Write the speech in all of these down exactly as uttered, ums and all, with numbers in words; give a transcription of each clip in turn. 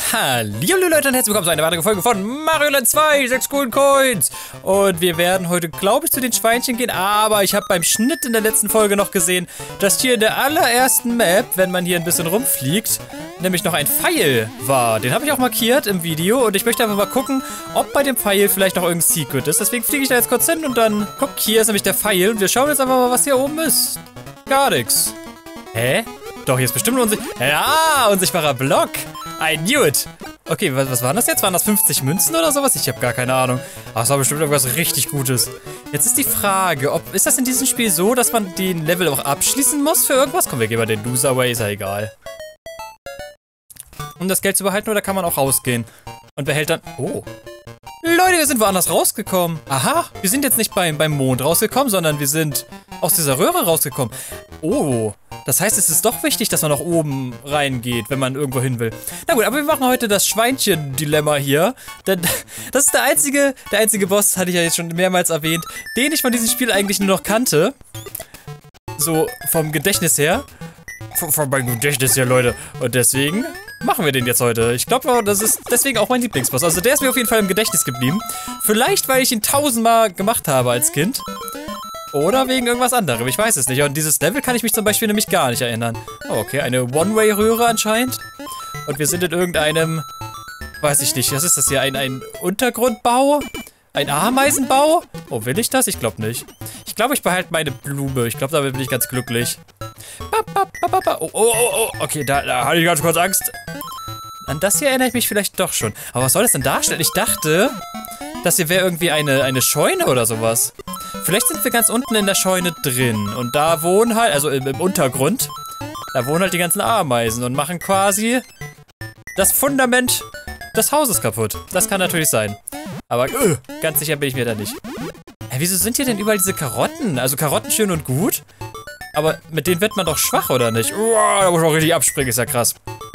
Hallo Leute und herzlich willkommen zu einer weiteren Folge von Mario Land zwei, sechs Golden Coins. Und wir werden heute, glaube ich, zu den Schweinchen gehen, aber ich habe beim Schnitt in der letzten Folge noch gesehen, dass hier in der allerersten Map, wenn man hier ein bisschen rumfliegt, nämlich noch ein Pfeil war. Den habe ich auch markiert im Video und ich möchte einfach mal gucken, ob bei dem Pfeil vielleicht noch irgendein Secret ist. Deswegen fliege ich da jetzt kurz hin und dann, guck, hier ist nämlich der Pfeil und wir schauen jetzt einfach mal, was hier oben ist. Gar nichts. Hä? Doch, hier ist bestimmt ein unsicht ja, unsichtbarer Block. I knew it. Okay, was, was waren das jetzt? Waren das fünfzig Münzen oder sowas? Ich habe gar keine Ahnung. Ach, das war bestimmt irgendwas richtig Gutes. Jetzt ist die Frage, ob ist das in diesem Spiel so, dass man den Level auch abschließen muss für irgendwas? Komm, wir gehen mal den Loser away, ist ja egal. Um das Geld zu behalten, oder kann man auch rausgehen? Und behält dann... Oh. Leute, wir sind woanders rausgekommen. Aha, wir sind jetzt nicht beim, beim Mond rausgekommen, sondern wir sind aus dieser Röhre rausgekommen. Oh, das heißt, es ist doch wichtig, dass man nach oben reingeht, wenn man irgendwo hin will. Na gut, aber wir machen heute das Schweinchen-Dilemma hier. Denn das ist der einzige, der einzige Boss, hatte ich ja jetzt schon mehrmals erwähnt, den ich von diesem Spiel eigentlich nur noch kannte. So vom Gedächtnis her. Von, von meinem Gedächtnis her, Leute. Und deswegen... machen wir den jetzt heute. Ich glaube, das ist deswegen auch mein Lieblingsboss. Also der ist mir auf jeden Fall im Gedächtnis geblieben. Vielleicht, weil ich ihn tausendmal gemacht habe als Kind. Oder wegen irgendwas anderem. Ich weiß es nicht. Und dieses Level kann ich mich zum Beispiel nämlich gar nicht erinnern. Oh, okay. Eine One-Way-Röhre anscheinend. Und wir sind in irgendeinem... weiß ich nicht. Was ist das hier? Ein, ein Untergrundbau? Ein Ameisenbau? Oh, will ich das? Ich glaube nicht. Ich glaube, ich behalte meine Blume. Ich glaube, damit bin ich ganz glücklich. Oh, oh, oh, oh. Okay, da, da hatte ich ganz kurz Angst. An das hier erinnere ich mich vielleicht doch schon. Aber was soll das denn darstellen? Ich dachte, das hier wäre irgendwie eine, eine Scheune oder sowas. Vielleicht sind wir ganz unten in der Scheune drin. Und da wohnen halt, also im, im Untergrund, da wohnen halt die ganzen Ameisen und machen quasi das Fundament des Hauses kaputt. Das kann natürlich sein. Aber uh, ganz sicher bin ich mir da nicht. Hey, wieso sind hier denn überall diese Karotten? Also Karotten schön und gut. Aber mit denen wird man doch schwach, oder nicht? Uah, da muss man auch richtig abspringen, ist ja krass.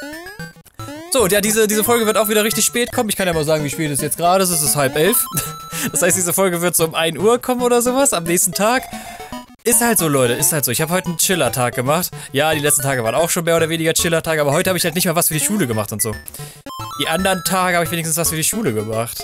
So, und ja, diese, diese Folge wird auch wieder richtig spät kommen. Ich kann ja mal sagen, wie spät es jetzt gerade ist. Es ist halb elf. Das heißt, diese Folge wird so um ein Uhr kommen oder sowas am nächsten Tag. Ist halt so, Leute, ist halt so. Ich habe heute einen Chiller-Tag gemacht. Ja, die letzten Tage waren auch schon mehr oder weniger Chiller-Tage, aber heute habe ich halt nicht mal was für die Schule gemacht und so. Die anderen Tage habe ich wenigstens was für die Schule gemacht.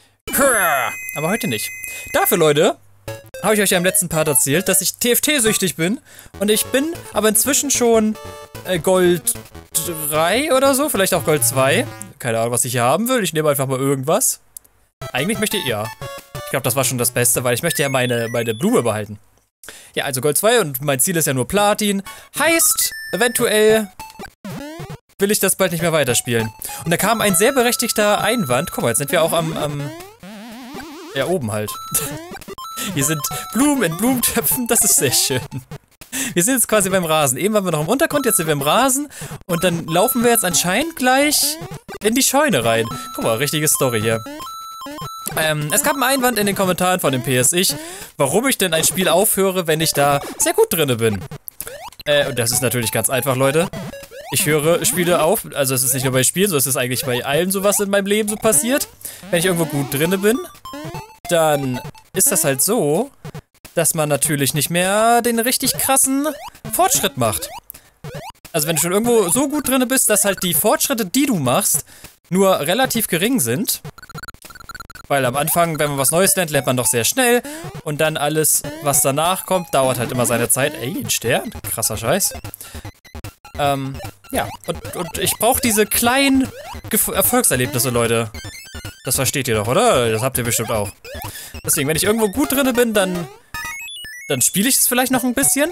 Aber heute nicht. Dafür, Leute... habe ich euch ja im letzten Part erzählt, dass ich T F T-süchtig bin. Und ich bin aber inzwischen schon äh, Gold drei oder so, vielleicht auch Gold zwei. Keine Ahnung, was ich hier haben will. Ich nehme einfach mal irgendwas. Eigentlich möchte ich, ja. Ich glaube, das war schon das Beste, weil ich möchte ja meine, meine Blume behalten. Ja, also Gold zwei und mein Ziel ist ja nur Platin. Heißt, eventuell will ich das bald nicht mehr weiterspielen. Und da kam ein sehr berechtigter Einwand. Guck mal, jetzt sind wir auch am, am ja, oben halt. Hier sind Blumen in Blumentöpfen, das ist sehr schön. Wir sind jetzt quasi beim Rasen. Eben waren wir noch im Untergrund, jetzt sind wir im Rasen. Und dann laufen wir jetzt anscheinend gleich in die Scheune rein. Guck mal, richtige Story hier. Ähm, es gab einen Einwand in den Kommentaren von dem P S Ich, warum ich denn ein Spiel aufhöre, wenn ich da sehr gut drinne bin. Äh, und das ist natürlich ganz einfach, Leute. Ich höre Spiele auf, also es ist nicht nur bei Spielen, so es ist eigentlich bei allem so, was in meinem Leben so passiert. Wenn ich irgendwo gut drinne bin, dann ist das halt so, dass man natürlich nicht mehr den richtig krassen Fortschritt macht. Also wenn du schon irgendwo so gut drin bist, dass halt die Fortschritte, die du machst, nur relativ gering sind. Weil am Anfang, wenn man was Neues lernt, lernt man doch sehr schnell. Und dann alles, was danach kommt, dauert halt immer seine Zeit. Ey, ein Stern? Krasser Scheiß. Ähm, ja. Und, und ich brauche diese kleinen Gef- Erfolgserlebnisse, Leute. Das versteht ihr doch, oder? Das habt ihr bestimmt auch. Deswegen, wenn ich irgendwo gut drin bin, dann dann spiele ich es vielleicht noch ein bisschen.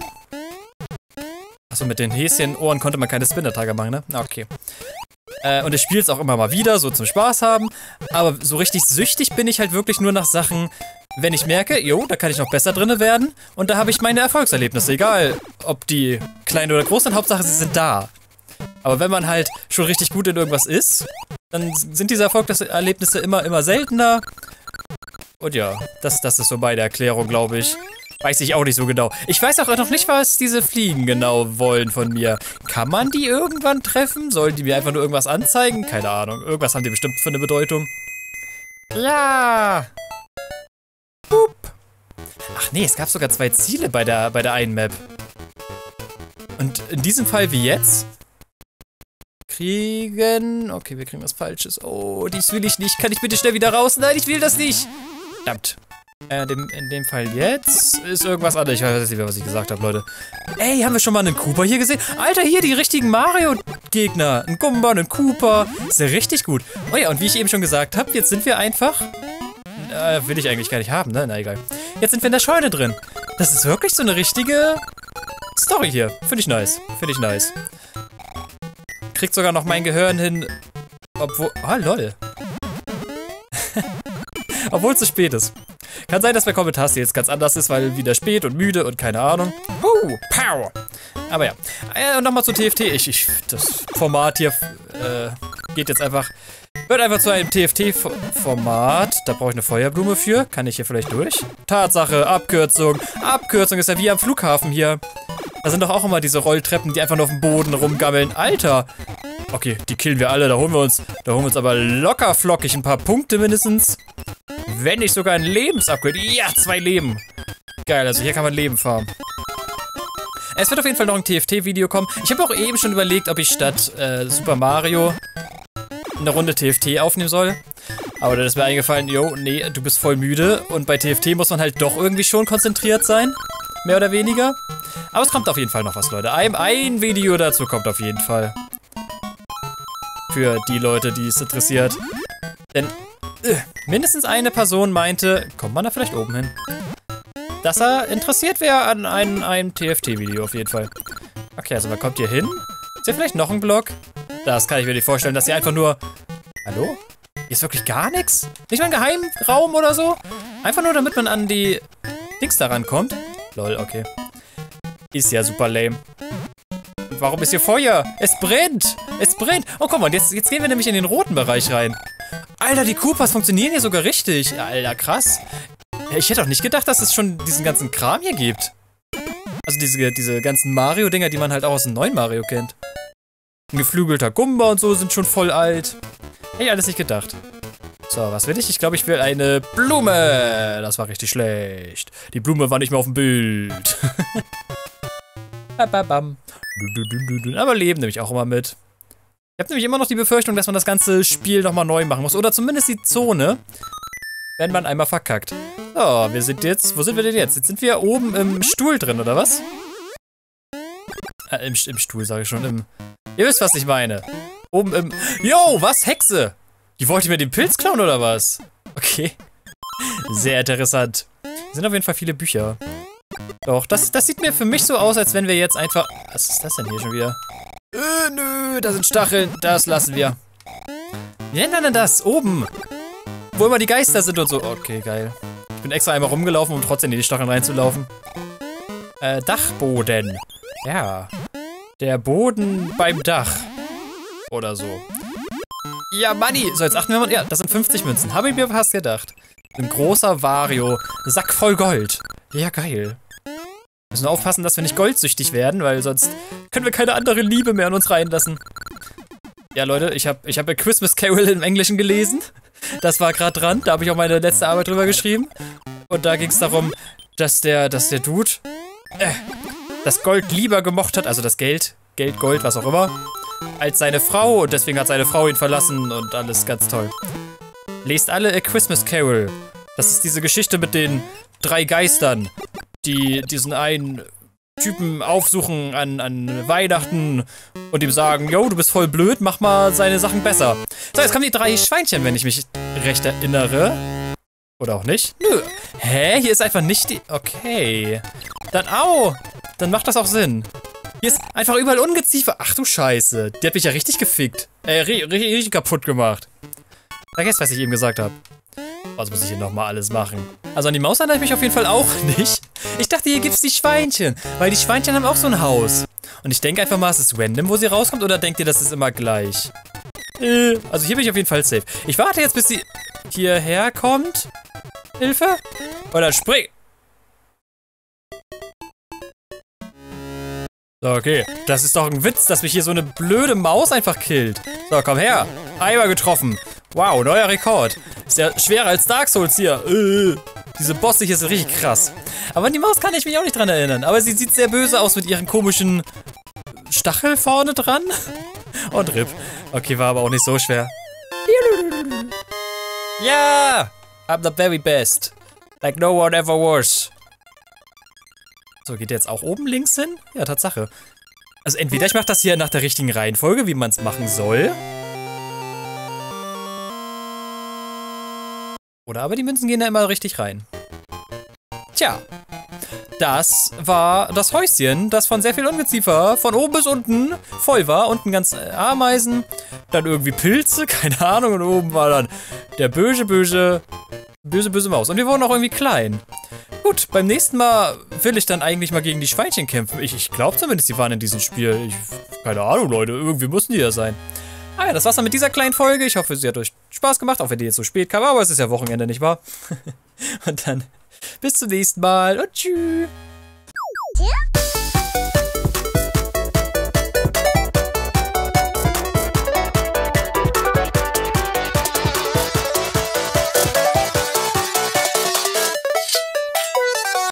Achso, mit den Häschenohren konnte man keine Spin-Attacke machen, ne? Okay. Äh, und ich spiele es auch immer mal wieder, so zum Spaß haben. Aber so richtig süchtig bin ich halt wirklich nur nach Sachen, wenn ich merke, jo, da kann ich noch besser drin werden. Und da habe ich meine Erfolgserlebnisse, egal ob die klein oder groß sind, Hauptsache sie sind da. Aber wenn man halt schon richtig gut in irgendwas ist, dann sind diese Erfolgserlebnisse immer, immer seltener. Und ja, das, das ist so meine Erklärung, glaube ich. Weiß ich auch nicht so genau. Ich weiß auch noch nicht, was diese Fliegen genau wollen von mir. Kann man die irgendwann treffen? Sollen die mir einfach nur irgendwas anzeigen? Keine Ahnung. Irgendwas haben die bestimmt für eine Bedeutung. Ja. Boop. Ach nee, es gab sogar zwei Ziele bei der, bei der einen Map. Und in diesem Fall wie jetzt kriegen. Okay, wir kriegen was Falsches. Oh, dies will ich nicht. Kann ich bitte schnell wieder raus? Nein, ich will das nicht. Verdammt. Äh, dem, in dem Fall jetzt ist irgendwas anderes. Ich weiß nicht mehr, was ich gesagt habe, Leute. Ey, haben wir schon mal einen Koopa hier gesehen? Alter, hier die richtigen Mario-Gegner. Ein Gumba, ein Koopa. Ist ja richtig gut. Oh ja, und wie ich eben schon gesagt habe, jetzt sind wir einfach... Äh, will ich eigentlich gar nicht haben, ne? Na, egal. Jetzt sind wir in der Scheune drin. Das ist wirklich so eine richtige Story hier. Finde ich nice. Finde ich nice. Kriegt sogar noch mein Gehirn hin. Obwohl... Ah, lol. Obwohl es zu spät ist. Kann sein, dass mein Kommentar jetzt ganz anders ist, weil wieder spät und müde und keine Ahnung. Uh, pow. Aber ja. Äh, und nochmal zu T F T. Ich, ich, das Format hier äh, geht jetzt einfach... Wird einfach zu einem T F T-Format. Da brauche ich eine Feuerblume für. Kann ich hier vielleicht durch? Tatsache, Abkürzung. Abkürzung ist ja wie am Flughafen hier. Da sind doch auch immer diese Rolltreppen, die einfach nur auf dem Boden rumgammeln. Alter. Okay, die killen wir alle. Da holen wir uns, da holen wir uns aber locker flockig ein paar Punkte mindestens. Wenn nicht sogar ein Lebensupgrade. Ja, zwei Leben. Geil, also hier kann man Leben farmen. Es wird auf jeden Fall noch ein T F T-Video kommen. Ich habe auch eben schon überlegt, ob ich statt äh, Super Mario eine Runde T F T aufnehmen soll. Aber dann ist mir eingefallen, jo, nee, du bist voll müde. Und bei T F T muss man halt doch irgendwie schon konzentriert sein. Mehr oder weniger. Aber es kommt auf jeden Fall noch was, Leute. Ein, ein Video dazu kommt auf jeden Fall. Für die Leute, die es interessiert. Denn äh, mindestens eine Person meinte, kommt man da vielleicht oben hin? Dass er interessiert wäre an einem, einem T F T-Video auf jeden Fall. Okay, also man kommt hier hin. Ist hier vielleicht noch ein Block? Das kann ich mir nicht vorstellen, dass hier einfach nur... Hallo? Hier ist wirklich gar nichts? Nicht mal ein Geheimraum oder so? Einfach nur, damit man an die Dings da rankommt? Lol, okay. Ist ja super lame. Warum ist hier Feuer? Es brennt! Es brennt! Oh, guck mal, jetzt, jetzt gehen wir nämlich in den roten Bereich rein. Alter, die Koopas funktionieren hier sogar richtig. Alter, krass. Ich hätte auch nicht gedacht, dass es schon diesen ganzen Kram hier gibt. Also diese, diese ganzen Mario-Dinger, die man halt auch aus dem neuen Mario kennt. Ein geflügelter Gumba und so sind schon voll alt. Hätte ich alles nicht gedacht. So, was will ich? Ich glaube, ich will eine Blume. Das war richtig schlecht. Die Blume war nicht mehr auf dem Bild. Aber Leben nehme ich auch immer mit. Ich habe nämlich immer noch die Befürchtung, dass man das ganze Spiel nochmal neu machen muss. Oder zumindest die Zone, wenn man einmal verkackt. So, wir sind jetzt... Wo sind wir denn jetzt? Jetzt sind wir oben im Stuhl drin, oder was? Äh, im, im Stuhl, sage ich schon. Im... Ihr wisst, was ich meine. Oben im... Yo, was? Hexe! Die wollte mir den Pilz klauen, oder was? Okay. Sehr interessant. Hier sind auf jeden Fall viele Bücher. Doch, das, das sieht mir für mich so aus, als wenn wir jetzt einfach... Was ist das denn hier schon wieder? Äh, nö, da sind Stacheln. Das lassen wir. Wie nennt man denn das? Oben. Wo immer die Geister sind und so. Okay, geil. Ich bin extra einmal rumgelaufen, um trotzdem in die Stacheln reinzulaufen. Äh, Dachboden. Ja. Der Boden beim Dach. Oder so. Ja, Manni. So, jetzt achten wir mal. Ja, das sind fünfzig Münzen. Habe ich mir fast gedacht. Ein großer Vario. Sack voll Gold. Ja, geil. Müssen wir aufpassen, dass wir nicht goldsüchtig werden, weil sonst können wir keine andere Liebe mehr in uns reinlassen. Ja, Leute, ich habe ich hab A Christmas Carol im Englischen gelesen. Das war gerade dran. Da habe ich auch meine letzte Arbeit drüber geschrieben. Und da ging es darum, dass der, dass der Dude äh, das Gold lieber gemocht hat, also das Geld, Geld, Gold, was auch immer, als seine Frau. Und deswegen hat seine Frau ihn verlassen und alles ganz toll. Lest alle A Christmas Carol. Das ist diese Geschichte mit den drei Geistern, die diesen einen Typen aufsuchen an, an Weihnachten und ihm sagen, yo, du bist voll blöd, mach mal seine Sachen besser. So, jetzt kommen die drei Schweinchen, wenn ich mich recht erinnere. Oder auch nicht. Nö. Hä? Hier ist einfach nicht die... Okay. Dann, au! Dann macht das auch Sinn. Hier ist einfach überall Ungeziefer. Ach du Scheiße. Die hat mich ja richtig gefickt. Äh, richtig, richtig kaputt gemacht. Vergesst, was ich eben gesagt habe. Was muss ich hier nochmal alles machen? Also an die Maus erinnere ich mich auf jeden Fall auch nicht. Ich dachte, hier gibt's die Schweinchen. Weil die Schweinchen haben auch so ein Haus. Und ich denke einfach mal, es ist random, wo sie rauskommt. Oder denkt ihr, das ist immer gleich? Äh, also hier bin ich auf jeden Fall safe. Ich warte jetzt, bis sie hierher kommt. Hilfe? Oder spring. So, okay. Das ist doch ein Witz, dass mich hier so eine blöde Maus einfach killt. So, komm her. Einmal getroffen. Wow, neuer Rekord. Ist ja schwerer als Dark Souls hier. Äh, diese Bosse hier sind richtig krass. Aber an die Maus kann ich mich auch nicht dran erinnern. Aber sie sieht sehr böse aus mit ihren komischen Stachel vorne dran. Und R I P. Okay, war aber auch nicht so schwer. Ja! I'm the very best. Like no one ever was. So, geht der jetzt auch oben links hin? Ja, Tatsache. Also entweder ich mache das hier nach der richtigen Reihenfolge, wie man es machen soll. Oder aber die Münzen gehen da immer richtig rein. Tja. Das war das Häuschen, das von sehr viel Ungeziefer von oben bis unten voll war. Unten ganz äh, Ameisen, dann irgendwie Pilze, keine Ahnung. Und oben war dann der böse, böse, böse, böse Maus. Und wir wurden auch irgendwie klein. Gut, beim nächsten Mal will ich dann eigentlich mal gegen die Schweinchen kämpfen. Ich, ich glaube zumindest, die waren in diesem Spiel. Ich, keine Ahnung, Leute, irgendwie mussten die ja sein. Ah ja, das war's dann mit dieser kleinen Folge. Ich hoffe, sie hat euch Spaß gemacht, auch wenn die jetzt so spät kam. Aber es ist ja Wochenende, nicht wahr? Und dann bis zum nächsten Mal und tschüss.